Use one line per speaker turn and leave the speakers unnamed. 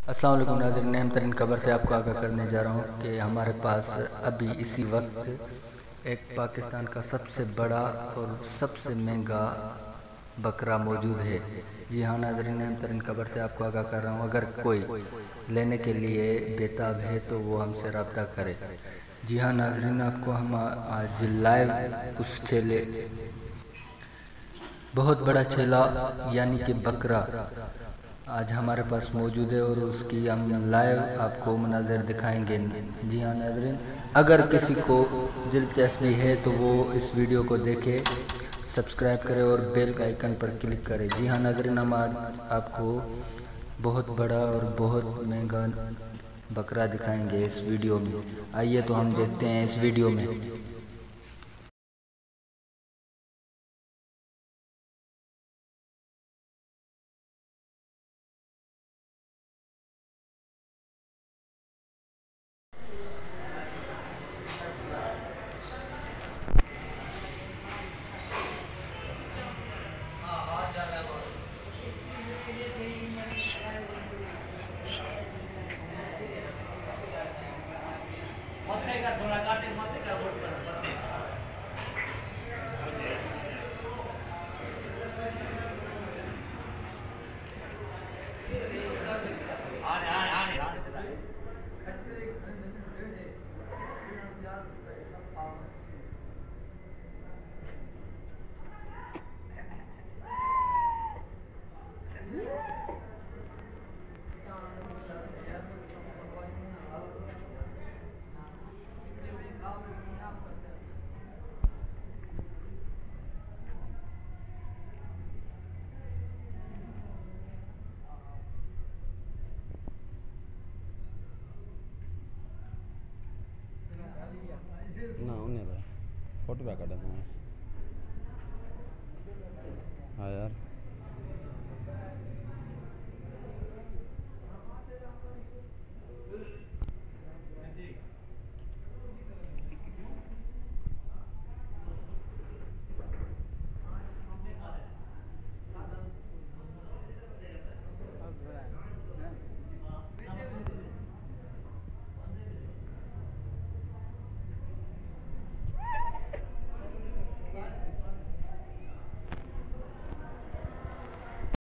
अस्सलाम वालेकुम नाज़रीन, अहम तरीन खबर से आपको आगाह करने जा रहा हूँ कि हमारे पास अभी इसी वक्त एक पाकिस्तान का सबसे बड़ा और सबसे महंगा बकरा मौजूद है। जी हाँ नाज़रीन, अहम तरीन खबर से आपको आगाह कर रहा हूँ, अगर कोई लेने के लिए बेताब है तो वो हमसे रब्ता करे। जी हाँ नाज़रीन, आपको हम आज लाइव उस ठेले, बहुत बड़ा ठेला यानी कि बकरा आज हमारे पास मौजूद है और उसकी हम लाइव आपको मनाज़र दिखाएंगे। जी हाँ नाज़रीन, अगर किसी को दिलचस्पी है तो वो इस वीडियो को देखे, सब्सक्राइब करें और बेल का आइकन पर क्लिक करें। जी हाँ नाज़रीन, हम आज आपको बहुत बड़ा और बहुत महंगा बकरा दिखाएंगे इस वीडियो में। आइए तो हम देखते हैं इस वीडियो में।
ना उन्हें फोटो बैक कर